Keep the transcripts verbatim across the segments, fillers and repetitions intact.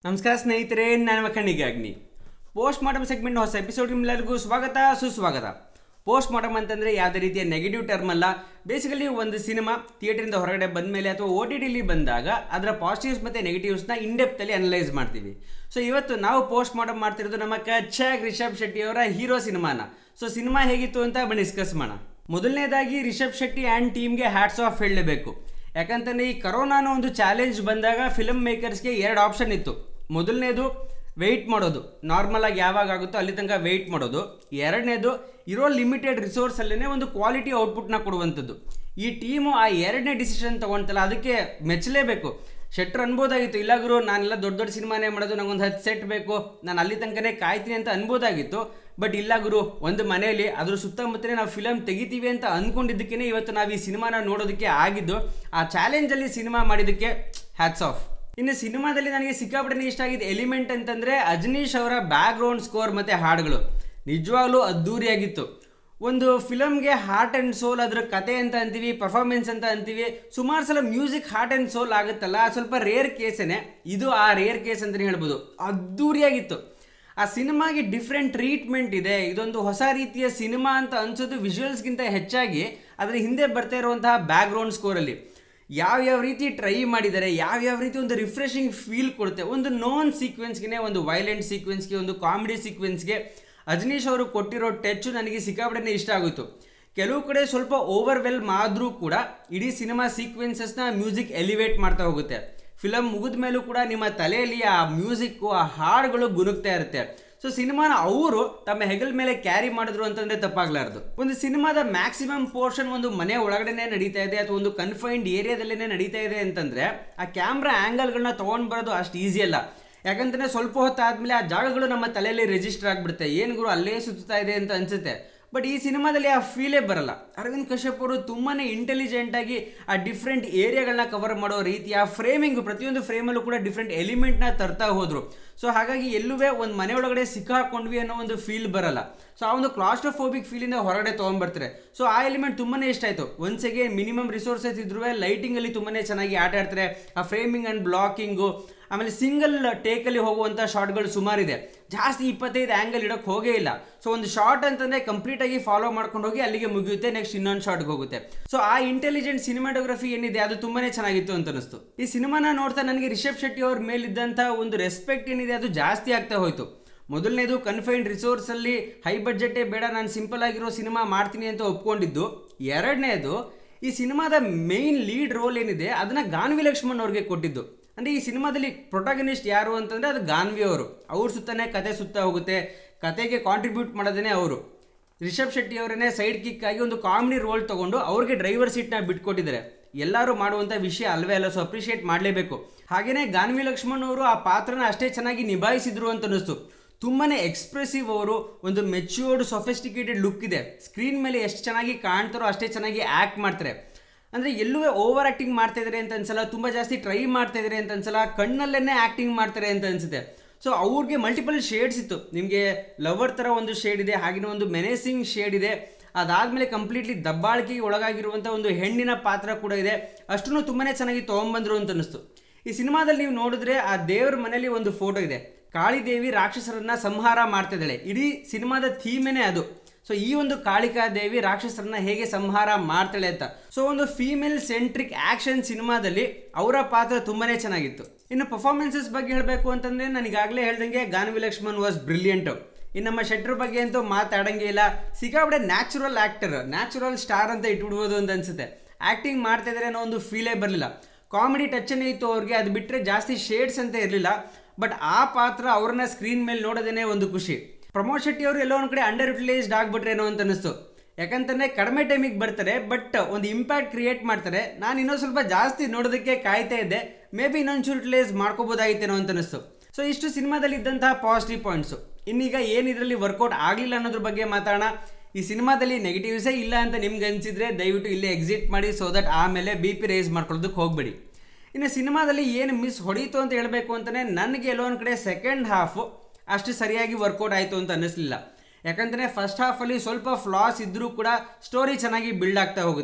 ನಮಸ್ಕಾರ ಸ್ನೇಹಿತರೆ, ನಾನು ಕಣ್ಣಿಗಾಗ್ನಿ. ಪೋಸ್ಟ್ ಮಾರ್ಟಮ್ ಸೆಗ್ಮೆಂಟ್ ಹೊಸ ಎಪಿಸೋಡ್ ನಿಮ್ಮೆಲ್ಲರಿಗೂ ಸ್ವಾಗತ ಸುಸ್ವಾಗತ. ಪೋಸ್ಟ್ ಮಾರ್ಟಮ್ ಅಂತಂದರೆ ಯಾವುದೇ ರೀತಿಯ ನೆಗೆಟಿವ್ ಟರ್ಮ್ ಅಲ್ಲ. ಬೇಸಿಕಲಿ ಒಂದು ಸಿನಿಮಾ ಥಿಯೇಟರಿಂದ ಹೊರಗಡೆ ಬಂದ ಮೇಲೆ ಅಥವಾ ಓ ಟಿ ಟಿಲಿ ಬಂದಾಗ ಅದರ ಪಾಸಿಟಿವ್ಸ್ ಮತ್ತು ನೆಗೆಟಿವ್ಸ್ನ ಇನ್ಡೆಪ್ತಲ್ಲಿ ಅನಲೈಸ್ ಮಾಡ್ತೀವಿ. ಸೊ ಇವತ್ತು ನಾವು ಪೋಸ್ಟ್ ಮಾರ್ಟಮ್ ಮಾಡ್ತಿರೋದು ನಮ್ಮ ಕಚ್ಚಾಗಿ ರಿಷಬ್ ಶೆಟ್ಟಿ ಅವರ ಹೀರೋ ಸಿನಿಮಾನ. ಸೊ ಸಿನಿಮಾ ಹೇಗಿತ್ತು ಅಂತ ಬನ್ನಿ ಡಿಸ್ಕಸ್ ಮಾಡೋಣ. ಮೊದಲನೇದಾಗಿ ರಿಷಬ್ ಶೆಟ್ಟಿ ಆ್ಯಂಡ್ ಟೀಮ್ಗೆ ಹ್ಯಾಟ್ಸ್ ಆಫ್ ಹೇಳಲೇಬೇಕು. ಯಾಕಂತಂದರೆ ಈ ಕರೋನಾನ ಒಂದು ಚಾಲೆಂಜ್ ಬಂದಾಗ ಫಿಲ್ಮ್ ಮೇಕರ್ಸ್ಗೆ ಎರಡು ಆಪ್ಷನ್ ಇತ್ತು. ಮೊದಲನೇದು ವೆಯ್ಟ್ ಮಾಡೋದು, ನಾರ್ಮಲ್ ಆಗಿ ಯಾವಾಗ ಆಗುತ್ತೋ ಅಲ್ಲಿ ತನಕ ವೆಯ್ಟ್ ಮಾಡೋದು. ಎರಡನೇದು ಇರೋ ಲಿಮಿಟೆಡ್ ರಿಸೋರ್ಸಲ್ಲೇ ಒಂದು ಕ್ವಾಲಿಟಿ ಔಟ್ಪುಟ್ನ ಕೊಡುವಂಥದ್ದು. ಈ ಟೀಮು ಆ ಎರಡನೇ ಡಿಸಿಷನ್ ತೊಗೊಳ್ತಲ್ಲ, ಅದಕ್ಕೆ ಮೆಚ್ಚಲೇಬೇಕು. ಶೆಟ್ರ್ ಅನ್ಬೋದಾಗಿತ್ತು, ಇಲ್ಲ ಗುರು ನಾನೆಲ್ಲ ದೊಡ್ಡ ದೊಡ್ಡ ಸಿನಿಮಾನೇ ಮಾಡೋದು, ನಂಗೊಂದು ಹತ್ತು ಸೆಟ್ ಬೇಕು, ನಾನು ಅಲ್ಲಿ ತನಕನೇ ಕಾಯ್ತೀನಿ ಅಂತ ಅನ್ಬೋದಾಗಿತ್ತು. ಬಟ್ ಇಲ್ಲ ಗುರು, ಒಂದು ಮನೆಯಲ್ಲಿ ಅದ್ರ ಸುತ್ತಮುತ್ತಲೇ ನಾವು ಫಿಲಮ್ ತೆಗಿತೀವಿ ಅಂತ ಅಂದ್ಕೊಂಡಿದ್ದಕ್ಕೇ ಇವತ್ತು ನಾವು ಈ ಸಿನಿಮಾನ ನೋಡೋದಕ್ಕೆ ಆಗಿದ್ದು. ಆ ಚಾಲೆಂಜಲ್ಲಿ ಸಿನಿಮಾ ಮಾಡಿದ್ದಕ್ಕೆ ಹ್ಯಾಟ್ಸ್ ಆಫ್. ಇನ್ನು ಸಿನಿಮಾದಲ್ಲಿ ನನಗೆ ಸಿಕ್ಕಾಪಟ್ಟೆ ಇಷ್ಟ ಆಗಿದ್ದ ಎಲಿಮೆಂಟ್ ಅಂತಂದರೆ ಅಜನೀಶ್ ಅವರ ಬ್ಯಾಕ್ಗ್ರೌಂಡ್ ಸ್ಕೋರ್ ಮತ್ತು ಹಾಡುಗಳು ನಿಜವಾಗ್ಲೂ ಅದ್ದೂರಿಯಾಗಿತ್ತು. ಒಂದು ಫಿಲಮ್ಗೆ ಹಾರ್ಟ್ ಆ್ಯಂಡ್ ಸೋಲ್, ಅದರ ಕತೆ ಅಂತ ಅಂತೀವಿ, ಪರ್ಫಾರ್ಮೆನ್ಸ್ ಅಂತ ಅಂತೀವಿ. ಸುಮಾರು ಸಲ ಮ್ಯೂಸಿಕ್ ಹಾರ್ಟ್ ಆ್ಯಂಡ್ ಸೋಲ್ ಆಗುತ್ತಲ್ಲ, ಸ್ವಲ್ಪ ರೇರ್ ಕೇಸೇನೆ. ಇದು ಆ ರೇರ್ ಕೇಸ್ ಅಂತಲೇ ಹೇಳ್ಬೋದು. ಅದ್ದೂರಿಯಾಗಿತ್ತು. ಆ ಸಿನಿಮಾಗೆ ಡಿಫ್ರೆಂಟ್ ಟ್ರೀಟ್ಮೆಂಟ್ ಇದೆ. ಇದೊಂದು ಹೊಸ ರೀತಿಯ ಸಿನಿಮಾ ಅಂತ ಅನ್ಸೋದು ವಿಜುವಲ್ಸ್ಗಿಂತ ಹೆಚ್ಚಾಗಿ ಅದರ ಹಿಂದೆ ಬರ್ತಾ ಇರುವಂತಹ ಬ್ಯಾಕ್ಗ್ರೌಂಡ್ ಸ್ಕೋರಲ್ಲಿ ಯಾವ್ಯಾವ ರೀತಿ ಟ್ರೈ ಮಾಡಿದ್ದಾರೆ, ಯಾವ್ಯಾವ ರೀತಿ ಒಂದು ರಿಫ್ರೆಶಿಂಗ್ ಫೀಲ್ ಕೊಡುತ್ತೆ. ಒಂದು ನೋನ್ ಸೀಕ್ವೆನ್ಸ್ಗೆ, ಒಂದು ವೈಲೆಂಟ್ ಸೀಕ್ವೆನ್ಸ್ಗೆ, ಒಂದು ಕಾಮಿಡಿ ಸೀಕ್ವೆನ್ಸ್ಗೆ ಅಜನೀಶ್ ಅವರು ಕೊಟ್ಟಿರೋ ಟಚ್ಚು ನನಗೆ ಸಿಕ್ಕಾಪಟ್ಟೆ ಇಷ್ಟ ಆಗೋಯಿತು. ಕೆಲವು ಕಡೆ ಸ್ವಲ್ಪ ಓವರ್ವೆಲ್ಮ್ ಆದರೂ ಕೂಡ ಇಡೀ ಸಿನಿಮಾ ಸೀಕ್ವೆನ್ಸಸ್ನ ಮ್ಯೂಸಿಕ್ ಎಲಿವೇಟ್ ಮಾಡ್ತಾ ಹೋಗುತ್ತೆ. ಫಿಲಮ್ ಮುಗಿದ ಮೇಲೂ ಕೂಡ ನಿಮ್ಮ ತಲೆಯಲ್ಲಿ ಆ ಮ್ಯೂಸಿಕ್ಕು, ಆ ಹಾಡುಗಳು ಗುನುಗ್ತಾ ಇರುತ್ತೆ. ಸೊ ಸಿನಿಮಾನ ಅವರು ತಮ್ಮ ಹೆಗಲ ಮೇಲೆ ಕ್ಯಾರಿ ಮಾಡಿದ್ರು ಅಂತಂದರೆ ತಪ್ಪಾಗಲಾರ್ದು. ಒಂದು ಸಿನಿಮಾದ ಮ್ಯಾಕ್ಸಿಮಮ್ ಪೋರ್ಷನ್ ಒಂದು ಮನೆ ಒಳಗಡೆನೇ ನಡೀತಾ ಇದೆ ಅಥವಾ ಒಂದು ಕನ್ಫೈನ್ಡ್ ಏರಿಯಾದಲ್ಲೇ ನಡೀತಾ ಇದೆ ಅಂತಂದರೆ ಆ ಕ್ಯಾಮ್ರಾ ಆ್ಯಂಗಲ್ಗಳನ್ನ ತೊಗೊಂಡು ಬರೋದು ಅಷ್ಟು ಈಸಿ ಅಲ್ಲ. ಯಾಕಂತಂದರೆ ಸ್ವಲ್ಪ ಹೊತ್ತಾದಮೇಲೆ ಆ ಜಾಗಗಳು ನಮ್ಮ ತಲೆಯಲ್ಲಿ ರಿಜಿಸ್ಟರ್ ಆಗಿಬಿಡುತ್ತೆ. ಏನು ಗುರು ಅಲ್ಲೇ ಸುತ್ತಾ ಇದೆ ಅಂತ ಅನಿಸುತ್ತೆ. ಬಟ್ ಈ ಸಿನಿಮಾದಲ್ಲಿ ಆ ಫೀಲೇ ಬರಲ್ಲ. ಅರವಿಂದ್ ಕಶ್ಯಪ್ ಅವರು ತುಂಬಾ ಇಂಟೆಲಿಜೆಂಟಾಗಿ ಆ ಡಿಫ್ರೆಂಟ್ ಏರಿಯಾಗಳನ್ನ ಕವರ್ ಮಾಡೋ ರೀತಿ, ಆ ಫ್ರೇಮಿಂಗು, ಪ್ರತಿಯೊಂದು ಫ್ರೇಮಲ್ಲೂ ಕೂಡ ಡಿಫ್ರೆಂಟ್ ಎಲಿಮೆಂಟ್ನ ತರ್ತಾ ಹೋದರು. ಸೊ ಹಾಗಾಗಿ ಎಲ್ಲುವೇ ಒಂದು ಮನೆ ಒಳಗಡೆ ಸಿಕ್ಕಾಕೊಂಡ್ವಿ ಅನ್ನೋ ಒಂದು ಫೀಲ್ ಬರಲ್ಲ. ಸೊ ಆ ಒಂದು ಕ್ಲಾಸ್ಟ್ರೋಫೋಬಿಕ್ ಫೀಲಿಂದ ಹೊರಗಡೆ ತೊಗೊಂಡ್ಬರ್ತಾರೆ. ಸೊ ಆ ಎಲಿಮೆಂಟ್ ತುಂಬಾ ಇಷ್ಟ ಆಯಿತು. ಒನ್ಸೆಗೆ ಮಿನಿಮಮ್ ರಿಸೋರ್ಸಸ್ ಇದ್ರೂ ಲೈಟಿಂಗಲ್ಲಿ ತುಂಬಾ ಚೆನ್ನಾಗಿ ಆಟ ಆಡ್ತಾರೆ. ಆ ಫ್ರೇಮಿಂಗ್ ಆ್ಯಂಡ್ ಬ್ಲಾಕಿಂಗು, ಆಮೇಲೆ ಸಿಂಗಲ್ ಟೇಕಲ್ಲಿ ಹೋಗುವಂಥ ಶಾರ್ಟ್ಗಳು ಸುಮಾರಿದೆ. ಜಾಸ್ತಿ ಇಪ್ಪತ್ತೈದು ಆ್ಯಂಗಲ್ ಇಡೋಕ್ಕೆ ಹೋಗೇ ಇಲ್ಲ. ಸೊ ಒಂದು ಶಾರ್ಟ್ ಅಂತಂದರೆ ಕಂಪ್ಲೀಟಾಗಿ ಫಾಲೋ ಮಾಡ್ಕೊಂಡು ಹೋಗಿ ಅಲ್ಲಿಗೆ ಮುಗಿಯುತ್ತೆ, ನೆಕ್ಸ್ಟ್ ಇನ್ನೊಂದು ಶಾರ್ಟ್ಗೆ ಹೋಗುತ್ತೆ. ಸೊ ಆ ಇಂಟೆಲಿಜೆಂಟ್ ಸಿನಿಮಾಟೋಗ್ರಫಿ ಏನಿದೆ ಅದು ತುಂಬಾ ಚೆನ್ನಾಗಿತ್ತು ಅಂತ ಅನಿಸ್ತು. ಈ ಸಿನಿಮಾನ ನೋಡ್ತಾ ನನಗೆ ರಿಷಬ್ ಶೆಟ್ಟಿ ಅವ್ರ ಮೇಲಿದ್ದಂಥ ಒಂದು ರೆಸ್ಪೆಕ್ಟ್ ಏನಿದೆ ಅದು ಜಾಸ್ತಿ ಆಗ್ತಾ ಹೋಯಿತು. ಮೊದಲನೇದು ಕನ್ಫೈನ್ಡ್ ರಿಸೋರ್ಸಲ್ಲಿ ಹೈ ಬಡ್ಜೆಟೇ ಬೇಡ, ನಾನು ಸಿಂಪಲ್ ಆಗಿರೋ ಸಿನಿಮಾ ಮಾಡ್ತೀನಿ ಅಂತ ಒಪ್ಕೊಂಡಿದ್ದು. ಎರಡನೇದು ಈ ಸಿನಿಮಾದ ಮೇಯ್ನ್ ಲೀಡ್ ರೋಲ್ ಏನಿದೆ ಅದನ್ನು ಗಾನ್ವಿ ಲಕ್ಷ್ಮಣ್ ಅವ್ರಿಗೆ ಕೊಟ್ಟಿದ್ದು. ಅಂದರೆ ಈ ಸಿನಿಮಾದಲ್ಲಿ ಪ್ರೊಟಾಗನಿಸ್ಟ್ ಯಾರು ಅಂತಂದರೆ ಅದು ಗಾನ್ವಿ ಅವರು. ಅವ್ರ ಸುತ್ತನೇ ಕತೆ ಸುತ್ತ ಹೋಗುತ್ತೆ. ಕತೆಗೆ ಕಾಂಟ್ರಿಬ್ಯೂಟ್ ಮಾಡೋದೇ ಅವರು. ರಿಷಬ್ ಶೆಟ್ಟಿ ಅವರನ್ನೇ ಸೈಡ್ ಕಿಕ್ ಆಗಿ ಒಂದು ಕಾಮಿಡಿ ರೋಲ್ ತೊಗೊಂಡು ಅವ್ರಿಗೆ ಡ್ರೈವರ್ ಸೀಟ್ನ ಬಿಟ್ಕೊಟ್ಟಿದ್ದಾರೆ. ಎಲ್ಲರೂ ಮಾಡುವಂಥ ವಿಷಯ ಅಲ್ವೇ ಅಲ್ಲ. ಸೊ ಅಪ್ರಿಷಿಯೇಟ್ ಮಾಡಲೇಬೇಕು. ಹಾಗೆಯೇ ಗಾನ್ವಿ ಲಕ್ಷ್ಮಣ್ ಅವರು ಆ ಪಾತ್ರನ ಅಷ್ಟೇ ಚೆನ್ನಾಗಿ ನಿಭಾಯಿಸಿದ್ರು ಅಂತ ಅನ್ನಿಸ್ತು. ತುಂಬಾ ಎಕ್ಸ್ಪ್ರೆಸಿವ್ ಅವರು. ಒಂದು ಮೆಚ್ಯೂರ್ಡ್ ಸೊಫಿಸ್ಟಿಕೇಟೆಡ್ ಲುಕ್ ಇದೆ. ಸ್ಕ್ರೀನ್ ಮೇಲೆ ಎಷ್ಟು ಚೆನ್ನಾಗಿ ಕಾಣ್ತಾರೋ ಅಷ್ಟೇ ಚೆನ್ನಾಗಿ ಆ್ಯಕ್ಟ್ ಮಾಡ್ತಾರೆ. ಅಂದರೆ ಎಲ್ಲೂ ಓವರ್ ಆ್ಯಕ್ಟಿಂಗ್ ಮಾಡ್ತಾ ಇದ್ದಾರೆ ಅಂತ ಅನ್ಸಲ್ಲ, ತುಂಬ ಜಾಸ್ತಿ ಟ್ರೈ ಮಾಡ್ತಾ ಇದ್ದಾರೆ ಅಂತ ಅನ್ಸಲ್ಲ, ಕಣ್ಣಲ್ಲೇ ಆ್ಯಕ್ಟಿಂಗ್ ಮಾಡ್ತಾರೆ ಅಂತ ಅನಿಸುತ್ತೆ. ಸೊ ಅವ್ರಿಗೆ ಮಲ್ಟಿಪಲ್ ಶೇಡ್ಸ್ ಇತ್ತು. ನಿಮಗೆ ಲವರ್ ಥರ ಒಂದು ಶೇಡ್ ಇದೆ, ಹಾಗೆಯೇ ಒಂದು ಮೆನೇಸಿಂಗ್ ಶೇಡ್ ಇದೆ. ಅದಾದಮೇಲೆ ಕಂಪ್ಲೀಟ್ಲಿ ದಬ್ಬಾಳಿಕೆಗೆ ಒಳಗಾಗಿರುವಂಥ ಒಂದು ಹೆಣ್ಣಿನ ಪಾತ್ರ ಕೂಡ ಇದೆ. ಅಷ್ಟೂ ತುಂಬಾ ಚೆನ್ನಾಗಿ ತೊಗೊಂಬಂದರು ಅಂತ ಅನ್ನಿಸ್ತು. ಈ ಸಿನಿಮಾದಲ್ಲಿ ನೀವು ನೋಡಿದ್ರೆ ಆ ದೇವ್ರ ಮನೆಯಲ್ಲಿ ಒಂದು ಫೋಟೋ ಇದೆ. ಕಾಳಿದೇವಿ ರಾಕ್ಷಸರನ್ನ ಸಂಹಾರ ಮಾಡ್ತಿದ್ದಾಳೆ. ಇಡೀ ಸಿನಿಮಾದ ಥೀಮೇನೆ ಅದು. ಸೊ ಈ ಒಂದು ಕಾಳಿಕಾ ದೇವಿ ರಾಕ್ಷಸರನ್ನ ಹೇಗೆ ಸಂಹಾರ ಮಾಡ್ತಾಳೆ ಅಂತ. ಸೊ ಒಂದು ಫೀಮೇಲ್ ಸೆಂಟ್ರಿಕ್ ಆ್ಯಕ್ಷನ್ ಸಿನಿಮಾದಲ್ಲಿ ಅವರ ಪಾತ್ರ ತುಂಬಾ ಚೆನ್ನಾಗಿತ್ತು. ಇನ್ನು ಪರ್ಫಾರ್ಮೆನ್ಸಸ್ ಬಗ್ಗೆ ಹೇಳಬೇಕು ಅಂತಂದರೆ ನನಗಾಗಲೇ ಹೇಳ್ದಂಗೆ ಗಾನ್ವಿ ಲಕ್ಷ್ಮಣ್ ವಾಸ್ ಬ್ರಿಲಿಯಂಟು. ಇನ್ನು ನಮ್ಮ ಶೆಟ್ರ್ ಬಗ್ಗೆ ಅಂತೂ ಮಾತಾಡಂಗೆ ಇಲ್ಲ. ಸಿಕ್ಕಾಪಟ್ಟೆ ನ್ಯಾಚುರಲ್ ಆ್ಯಕ್ಟರ್, ನ್ಯಾಚುರಲ್ ಸ್ಟಾರ್ ಅಂತ ಇಟ್ಬಿಡ್ಬೋದು ಅಂತ ಅನಿಸುತ್ತೆ. ಆ್ಯಕ್ಟಿಂಗ್ ಮಾಡ್ತಾ ಇದ್ದಾರೆ ಅನ್ನೋ ಒಂದು ಫೀಲೇ ಬರಲಿಲ್ಲ. ಕಾಮಿಡಿ ಟಚ್ಚನ್ನೇ ಇತ್ತು ಅವ್ರಿಗೆ, ಅದು ಬಿಟ್ಟರೆ ಜಾಸ್ತಿ ಶೇಡ್ಸ್ ಅಂತ ಇರಲಿಲ್ಲ. ಬಟ್ ಆ ಪಾತ್ರ ಅವ್ರನ್ನ ಸ್ಕ್ರೀನ್ ಮೇಲೆ ನೋಡೋದೇ ಒಂದು ಖುಷಿ. ಪ್ರಮೋದ್ ಶೆಟ್ಟಿ ಅವರು ಎಲ್ಲೋ ಒಂದು ಕಡೆ ಅಂಡರ್ ಯುಟಿಲೈಸ್ಡ್ ಆಗಿಬಿಟ್ರೇನೋ ಅಂತ ಅನಿಸ್ತು. ಯಾಕಂತಂದರೆ ಕಡಿಮೆ ಟೈಮಿಗೆ ಬರ್ತಾರೆ, ಬಟ್ ಒಂದು ಇಂಪ್ಯಾಕ್ಟ್ ಕ್ರಿಯೇಟ್ ಮಾಡ್ತಾರೆ. ನಾನು ಇನ್ನೊಂದು ಸ್ವಲ್ಪ ಜಾಸ್ತಿ ನೋಡೋದಕ್ಕೆ ಕಾಯ್ತಾ ಇದ್ದೆ. ಮೇ ಬಿ ಇನ್ನೊಂದು ಯುಟಿಲೈಸ್ ಮಾಡ್ಕೋಬೋದಾಗಿತ್ತೇನೋ ಅಂತ ಅನಿಸ್ತು. ಸೊ ಇಷ್ಟು ಸಿನಿಮಾದಲ್ಲಿ ಇದ್ದಂತಹ ಪಾಸಿಟಿವ್ ಪಾಯಿಂಟ್ಸು. ಇನ್ನೀಗ ಏನು ಇದರಲ್ಲಿ ವರ್ಕೌಟ್ ಆಗಲಿಲ್ಲ ಅನ್ನೋದ್ರ ಬಗ್ಗೆ ಮಾತಾಡೋಣ. ಈ ಸಿನಿಮಾದಲ್ಲಿ ನೆಗೆಟಿವ್ಸೇ ಇಲ್ಲ ಅಂತ ನಿಮ್ಗೆ ಅನಿಸಿದ್ರೆ ದಯವಿಟ್ಟು ಇಲ್ಲೇ ಎಕ್ಸಿಟ್ ಮಾಡಿ, ಸೊ ದಟ್ ಆಮೇಲೆ ಬಿ ಪಿ ರೇಸ್ ಮಾಡ್ಕೊಳ್ಳೋದಕ್ಕೆ ಹೋಗಬೇಡಿ. ಇನ್ನು ಸಿನಿಮಾದಲ್ಲಿ ಏನು ಮಿಸ್ ಹೊಡೀತು ಅಂತ ಹೇಳಬೇಕು ಅಂತಲೇ ನನಗೆ ಎಲ್ಲೋ ಒಂದು ಕಡೆ ಸೆಕೆಂಡ್ ಹಾಫು ಅಷ್ಟು ಸರಿಯಾಗಿ ವರ್ಕೌಟ್ ಆಯಿತು ಅಂತ ಅನ್ನಿಸ್ಲಿಲ್ಲ. ಯಾಕಂದರೆ ಫಸ್ಟ್ ಹಾಫಲ್ಲಿ ಸ್ವಲ್ಪ ಫ್ಲಾಸ್ ಇದ್ದರೂ ಕೂಡ ಸ್ಟೋರಿ ಚೆನ್ನಾಗಿ ಬಿಲ್ಡ್ ಆಗ್ತಾ ಹೋಗುತ್ತೆ.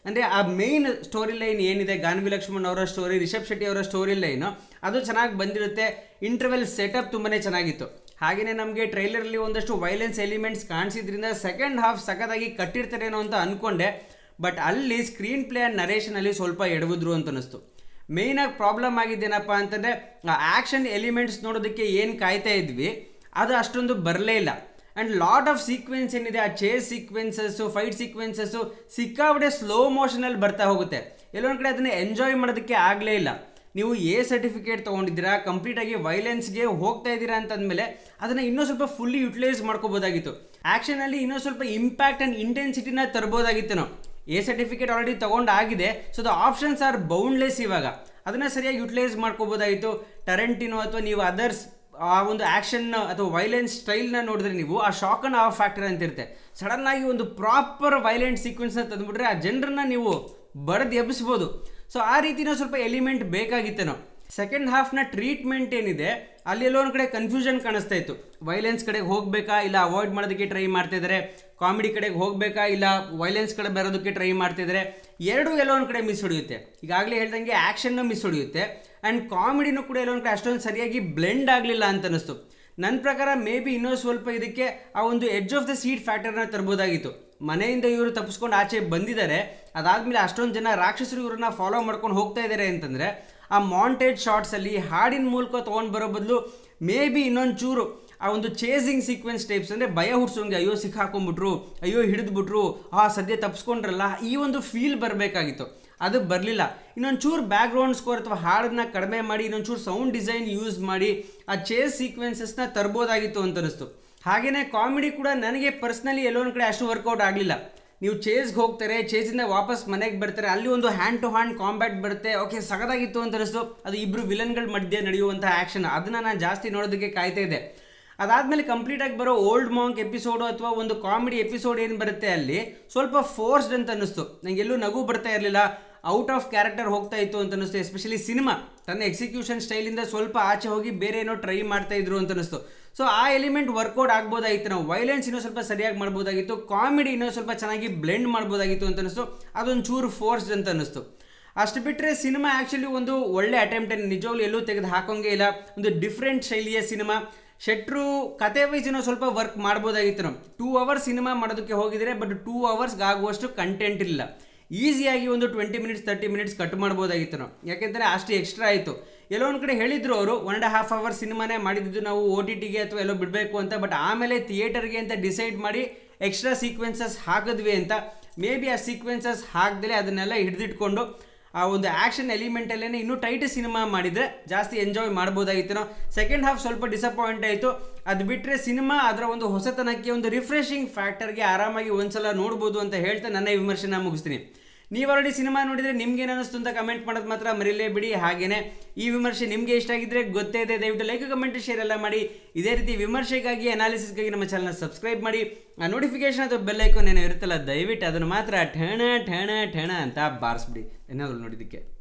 ಅಂದರೆ ಆ ಮೇಯ್ನ್ ಸ್ಟೋರಿ ಲೈನ್ ಏನಿದೆ, ಗಾನ್ವಿ ಲಕ್ಷ್ಮಣ್ ಅವರ ಸ್ಟೋರಿ, ರಿಷಬ್ ಶೆಟ್ಟಿ ಅವರ ಸ್ಟೋರಿ ಲೈನು ಅದು ಚೆನ್ನಾಗಿ ಬಂದಿರುತ್ತೆ. ಇಂಟರ್ವೆಲ್ ಸೆಟಪ್ ತುಂಬಾ ಚೆನ್ನಾಗಿತ್ತು. ಹಾಗೆಯೇ ನಮಗೆ ಟ್ರೈಲರಲ್ಲಿ ಒಂದಷ್ಟು ವೈಲೆನ್ಸ್ ಎಲಿಮೆಂಟ್ಸ್ ಕಾಣಿಸಿದ್ರಿಂದ ಸೆಕೆಂಡ್ ಹಾಫ್ ಸಖತ್ತಾಗಿ ಕಟ್ಟಿರ್ತಾರೇನೋ ಅಂತ ಅಂದ್ಕೊಂಡೆ. ಬಟ್ ಅಲ್ಲಿ ಸ್ಕ್ರೀನ್ ಪ್ಲೇ ಆ್ಯಂಡ್ ನರೇಷನಲ್ಲಿ ಸ್ವಲ್ಪ ಎಡವಿದ್ರು ಅಂತ ಅನ್ನಿಸ್ತು. ಮೇಯ್ನಾಗಿ ಪ್ರಾಬ್ಲಮ್ ಆಗಿದ್ದೇನಪ್ಪ ಅಂತಂದರೆ ಆ ಆ್ಯಕ್ಷನ್ ಎಲಿಮೆಂಟ್ಸ್ ನೋಡೋದಕ್ಕೆ ಏನು ಕಾಯ್ತಾ ಇದ್ವಿ ಅದು ಅಷ್ಟೊಂದು ಬರಲೇ ಇಲ್ಲ. ಆ್ಯಂಡ್ ಲಾಟ್ ಆಫ್ ಸೀಕ್ವೆನ್ಸ್ ಏನಿದೆ, ಆ ಚೇಸ್ ಸೀಕ್ವೆನ್ಸಸ್ಸು, ಫೈಟ್ ಸೀಕ್ವೆನ್ಸಸ್ಸು ಸಿಕ್ಕಾಬಿಟ್ಟೆ ಸ್ಲೋ ಮೋಷನಲ್ಲಿ ಬರ್ತಾ ಹೋಗುತ್ತೆ. ಎಲ್ಲೊಂದು ಕಡೆ ಅದನ್ನು ಎಂಜಾಯ್ ಮಾಡೋದಕ್ಕೆ ಆಗಲೇ ಇಲ್ಲ. ನೀವು ಎ ಸರ್ಟಿಫಿಕೇಟ್ ತೊಗೊಂಡಿದ್ದೀರಾ, ಕಂಪ್ಲೀಟಾಗಿ ವೈಲೆನ್ಸ್ಗೆ ಹೋಗ್ತಾ ಇದ್ದೀರಾ ಅಂತಂದಮೇಲೆ ಅದನ್ನು ಇನ್ನೂ ಸ್ವಲ್ಪ ಫುಲ್ಲಿ ಯುಟಿಲೈಸ್ ಮಾಡ್ಕೋಬೋದಾಗಿತ್ತು. ಆ್ಯಕ್ಷನಲ್ಲಿ ಇನ್ನೂ ಸ್ವಲ್ಪ ಇಂಪ್ಯಾಕ್ಟ್ ಆ್ಯಂಡ್ ಇಂಟೆನ್ಸಿಟಿನ ತರ್ಬೋದಾಗಿತ್ತು. ನಾವು ಎ ಸರ್ಟಿಫಿಕೇಟ್ ಆಲ್ರೆಡಿ ತೊಗೊಂಡಾಗಿದೆ, so the options are boundless. ಇವಾಗ ಅದನ್ನು ಸರಿಯಾಗಿ ಯುಟಿಲೈಸ್ ಮಾಡ್ಕೋಬೋದಾಗಿತ್ತು. ಟರೆಂಟಿನೋ ಅಥವಾ ನೀವು ಅದರ್ಸ್ ಆ ಒಂದು ಆ್ಯಕ್ಷನ್ ಅಥವಾ ವೈಲೆನ್ಸ್ ಸ್ಟೈಲ್ನ ನೋಡಿದ್ರೆ ನೀವು ಆ ಶಾಕ್ ಆ್ಯಂಡ್ ಆ ಫ್ಯಾಕ್ಟರ್ ಅಂತಿರುತ್ತೆ. ಸಡನ್ನಾಗಿ ಒಂದು ಪ್ರಾಪರ್ ವೈಲೆಂಟ್ ಸೀಕ್ವೆನ್ಸ್ನ ತಂದುಬಿಟ್ರೆ ಆ ಜನರನ್ನ ನೀವು ಬರೆದು ಎಬ್ಬಿಸ್ಬೋದು. ಸೊ ಆ ರೀತಿನ ಸ್ವಲ್ಪ ಎಲಿಮೆಂಟ್ ಬೇಕಾಗಿತ್ತೇನೋ. ಸೆಕೆಂಡ್ ಹಾಫ್ನ ಟ್ರೀಟ್ಮೆಂಟ್ ಏನಿದೆ ಅಲ್ಲಿ ಎಲ್ಲೋ ಒಂದು ಕಡೆ ಕನ್ಫ್ಯೂಷನ್ ಕಾಣಿಸ್ತಾ ಇತ್ತು. ವೈಲೆನ್ಸ್ ಕಡೆಗೆ ಹೋಗಬೇಕಾ ಇಲ್ಲ ಅವಾಯ್ಡ್ ಮಾಡೋದಕ್ಕೆ ಟ್ರೈ ಮಾಡ್ತಿದ್ದಾರೆ, ಕಾಮಿಡಿ ಕಡೆಗೆ ಹೋಗಬೇಕಾ ಇಲ್ಲ ವೈಲೆನ್ಸ್ ಕಡೆ ಬರೋದಕ್ಕೆ ಟ್ರೈ ಮಾಡ್ತಿದ್ದಾರೆ. ಎರಡೂ ಎಲ್ಲೋ ಒಂದು ಕಡೆ ಮಿಸ್ ಹೊಡೆಯುತ್ತೆ. ಈಗಾಗಲೇ ಹೇಳ್ದಂಗೆ ಆ್ಯಕ್ಷನ್ನು ಮಿಸ್ ಹೊಡೆಯುತ್ತೆ ಆ್ಯಂಡ್ ಕಾಮಿಡಿನೂ ಕೂಡ ಎಲ್ಲೋ ಒಂದು ಕಡೆ ಅಷ್ಟೊಂದು ಸರಿಯಾಗಿ ಬ್ಲೆಂಡ್ ಆಗಲಿಲ್ಲ ಅಂತ ಅನ್ನಿಸ್ತು. ನನ್ನ ಪ್ರಕಾರ ಮೇ ಬಿ ಇನ್ನೂ ಸ್ವಲ್ಪ ಇದಕ್ಕೆ ಆ ಒಂದು ಎಡ್ಜ್ ಆಫ್ ದ ಸೀಟ್ ಫ್ಯಾಕ್ಟರ್ನ ತರ್ಬೋದಾಗಿತ್ತು. ಮನೆಯಿಂದ ಇವರು ತಪ್ಪಿಸ್ಕೊಂಡು ಆಚೆ ಬಂದಿದ್ದಾರೆ, ಅದಾದಮೇಲೆ ಅಷ್ಟೊಂದು ಜನ ರಾಕ್ಷಸರು ಇವ್ರನ್ನ ಫಾಲೋ ಮಾಡ್ಕೊಂಡು ಹೋಗ್ತಾ ಇದ್ದಾರೆ ಅಂತಂದರೆ ಆ ಮಾಂಟೇಜ್ ಶಾರ್ಟ್ಸಲ್ಲಿ ಹಾಡಿನ ಮೂಲಕ ತೊಗೊಂಡು ಬರೋ ಬದಲು ಮೇ ಬಿ ಇನ್ನೊಂದು ಚೂರು ಆ ಒಂದು ಚೇಸಿಂಗ್ ಸೀಕ್ವೆನ್ಸ್ ಟೈಪ್ಸ್ ಅಂದರೆ ಭಯ ಹುಡ್ಸೋಂಗೆ, ಅಯ್ಯೋ ಸಿಕ್ಕಾಕೊಂಡ್ಬಿಟ್ರು, ಅಯ್ಯೋ ಹಿಡಿದ್ಬಿಟ್ರು, ಆ ಸದ್ಯ ತಪ್ಪಿಸ್ಕೊಂಡ್ರಲ್ಲ, ಈ ಒಂದು ಫೀಲ್ ಬರಬೇಕಾಗಿತ್ತು. ಅದು ಬರಲಿಲ್ಲ. ಇನ್ನೊಂದು ಚೂರು ಬ್ಯಾಕ್ಗ್ರೌಂಡ್ ಸ್ಕೋರ್ ಅಥವಾ ಹಾಡನ್ನ ಕಡಿಮೆ ಮಾಡಿ ಇನ್ನೊಂದು ಚೂರು ಸೌಂಡ್ ಡಿಸೈನ್ ಯೂಸ್ ಮಾಡಿ ಆ ಚೇಸ್ ಸೀಕ್ವೆನ್ಸಸ್ನ ತರ್ಬೋದಾಗಿತ್ತು ಅಂತ ಅನಿಸ್ತು. ಹಾಗೆಯೇ ಕಾಮಿಡಿ ಕೂಡ ನನಗೆ ಪರ್ಸ್ನಲಿ ಎಲ್ಲೊಂದು ಕಡೆ ಅಷ್ಟು ವರ್ಕೌಟ್ ಆಗಲಿಲ್ಲ. ನೀವು ಚೇಸ್ಗೆ ಹೋಗ್ತಾರೆ, ಚೇಸಿಂದ ವಾಪಸ್ ಮನೆಗೆ ಬರ್ತಾರೆ, ಅಲ್ಲಿ ಒಂದು ಹ್ಯಾಂಡ್ ಟು ಹ್ಯಾಂಡ್ ಕಾಂಬ್ಯಾಟ್ ಬರುತ್ತೆ, ಓಕೆ ಸಗದಾಗಿತ್ತು ಅಂತ ಅನಿಸ್ತು. ಅದು ಇಬ್ಬರು ವಿಲನ್ಗಳ ಮಧ್ಯೆ ನಡೆಯುವಂಥ ಆ್ಯಕ್ಷನ್, ಅದನ್ನು ನಾನು ಜಾಸ್ತಿ ನೋಡೋದಕ್ಕೆ ಕಾಯ್ತಾ ಇದೆ. ಅದಾದಮೇಲೆ ಕಂಪ್ಲೀಟಾಗಿ ಬರೋ ಓಲ್ಡ್ ಮಾಂಕ್ ಎಪಿಸೋಡು ಅಥವಾ ಒಂದು ಕಾಮಿಡಿ ಎಪಿಸೋಡ್ ಏನು ಬರುತ್ತೆ ಅಲ್ಲಿ ಸ್ವಲ್ಪ ಫೋರ್ಸ್ಡ್ ಅಂತ ಅನ್ನಿಸ್ತು. ನನಗೆ ಎಲ್ಲೂ ನಗು ಬರ್ತಾ ಇರಲಿಲ್ಲ, ಔಟ್ ಆಫ್ ಕ್ಯಾರೆಕ್ಟರ್ ಹೋಗ್ತಾ ಇತ್ತು ಅಂತ ಅನ್ನಿಸ್ತು. ಎಸ್ಪೆಷಲಿ ಸಿನಿಮಾ ತನ್ನ ಎಕ್ಸಿಕ್ಯೂಷನ್ ಸ್ಟೈಲಿಂದ ಸ್ವಲ್ಪ ಆಚೆ ಹೋಗಿ ಬೇರೆ ಏನೋ ಟ್ರೈ ಮಾಡ್ತಾ ಇದ್ರು ಅಂತ ಅನ್ನಿಸ್ತು. ಸೊ ಆ ಎಲಿಮೆಂಟ್ ವರ್ಕೌಟ್ ಆಗ್ಬೋದಾಗಿತ್ತು. ನಾವು ವೈಲೆನ್ಸ್ ಇನ್ನೂ ಸ್ವಲ್ಪ ಸರಿಯಾಗಿ ಮಾಡ್ಬೋದಾಗಿತ್ತು, ಕಾಮಿಡಿ ಇನ್ನೂ ಸ್ವಲ್ಪ ಚೆನ್ನಾಗಿ ಬ್ಲೆಂಡ್ ಮಾಡ್ಬೋದಾಗಿತ್ತು ಅಂತ ಅನ್ನಿಸ್ತು. ಅದೊಂದು ಚೂರು ಫೋರ್ಸ್ಡ್ ಅಂತ ಅನ್ನಿಸ್ತು. ಅಷ್ಟು ಬಿಟ್ಟರೆ ಸಿನಿಮಾ ಆ್ಯಕ್ಚುಲಿ ಒಂದು ಒಳ್ಳೆ ಅಟೆಂಪ್ಟ್ ಏನು, ನಿಜವಾಗ್ಲೂ ಎಲ್ಲೂ ತೆಗೆದು ಹಾಕೋಂಗೇ ಇಲ್ಲ. ಒಂದು ಡಿಫ್ರೆಂಟ್ ಶೈಲಿಯ ಸಿನಿಮಾ. ಶೆಟ್ರು ಕತೆ ವೈಸ್ ಏನೋ ಸ್ವಲ್ಪ ವರ್ಕ್ ಮಾಡ್ಬೋದಾಗಿತ್ತು. ನಾವು ಟೂ ಅವರ್ಸ್ ಸಿನಿಮಾ ಮಾಡೋದಕ್ಕೆ ಹೋಗಿದ್ರೆ, ಬಟ್ ಟೂ ಅವರ್ಸ್ಗೆ ಆಗುವಷ್ಟು ಕಂಟೆಂಟ್ ಇಲ್ಲ. ಈಸಿಯಾಗಿ ಒಂದು twenty minutes thirty minutes cut ಮಾಡ್ಬೋದಾಗಿತ್ತು ನಾವು, ಯಾಕೆಂದರೆ ಅಷ್ಟು ಎಕ್ಸ್ಟ್ರಾ ಆಯಿತು. ಎಲ್ಲೋ ಒಂದು ಕಡೆ ಹೇಳಿದ್ರು ಅವರು ಒನ್ ಆ್ಯಂಡ್ ಹಾಫ್ ಅವರ್ ಸಿನಿಮಾನೇ ಮಾಡಿದ್ದು ನಾವು ಓ ಟಿ ಟಿಗೆ ಅಥವಾ ಎಲ್ಲೋ ಬಿಡಬೇಕು ಅಂತ, ಬಟ್ ಆಮೇಲೆ ಥಿಯೇಟರ್ಗೆ ಅಂತ ಡಿಸೈಡ್ ಮಾಡಿ ಎಕ್ಸ್ಟ್ರಾ ಸೀಕ್ವೆನ್ಸಸ್ ಹಾಕಿದ್ವಿ ಅಂತ. ಮೇ ಬಿ ಆ ಸೀಕ್ವೆನ್ಸಸ್ ಹಾಕ್ದಲೇ ಅದನ್ನೆಲ್ಲ ಹಿಡಿದಿಟ್ಕೊಂಡು ಆ ಒಂದು ಆ್ಯಕ್ಷನ್ ಎಲಿಮೆಂಟಲ್ಲೇ ಇನ್ನೂ ಟೈಟ್ ಸಿನಿಮಾ ಮಾಡಿದರೆ ಜಾಸ್ತಿ ಎಂಜಾಯ್ ಮಾಡ್ಬೋದಾಗಿತ್ತು ನಾವು. ಸೆಕೆಂಡ್ ಹಾಫ್ ಸ್ವಲ್ಪ ಡಿಸಪಾಯಿಂಟ್ ಆಯಿತು. ಅದು ಬಿಟ್ಟರೆ ಸಿನಿಮಾ ಅದರ ಒಂದು ಹೊಸತನಕ್ಕೆ, ಒಂದು ರಿಫ್ರೆಶಿಂಗ್ ಫ್ಯಾಕ್ಟರ್ಗೆ ಆರಾಮಾಗಿ ಒಂದ್ಸಲ ನೋಡ್ಬೋದು ಅಂತ ಹೇಳ್ತಾ ನನ್ನ ವಿಮರ್ಶೆನ ಮುಗಿಸ್ತೀನಿ. ನೀವು ಆಲ್ರೆಡಿ ಸಿನಿಮಾ ನೋಡಿದರೆ ನಿಮ್ಗೇನು ಅನ್ನಿಸ್ತು ಅಂತ ಕಮೆಂಟ್ ಮಾಡೋದು ಮಾತ್ರ ಮರಿಲೇ ಬಿಡಿ. ಹಾಗೆಯೇ ಈ ವಿಮರ್ಶೆ ನಿಮಗೆ ಇಷ್ಟ ಆಗಿದ್ದರೆ ಗೊತ್ತೇ ಇದೆ, ದಯವಿಟ್ಟು ಲೈಕ್ ಕಮೆಂಟ್ ಶೇರ್ ಎಲ್ಲ ಮಾಡಿ. ಇದೇ ರೀತಿ ವಿಮರ್ಶೆಗಾಗಿ ಅನಾಲಿಸಿಸ್ಗಾಗಿ ನಮ್ಮ ಚಾನಲ್ನ ಸಬ್ಸ್ಕ್ರೈಬ್ ಮಾಡಿ. ಆ ನೋಟಿಫಿಕೇಶನ್ ಅಥವಾ ಬೆಲ್ ಐಕಾನ್ ಏನೋ ಇರುತ್ತಲ್ಲ, ದಯವಿಟ್ಟು ಅದನ್ನು ಮಾತ್ರ ಠಣ ಠಣ ಠಣ ಅಂತ ಬಾರಿಸ್ಬಿಡಿ ಏನಾದರೂ ನೋಡಿದ್ದಕ್ಕೆ.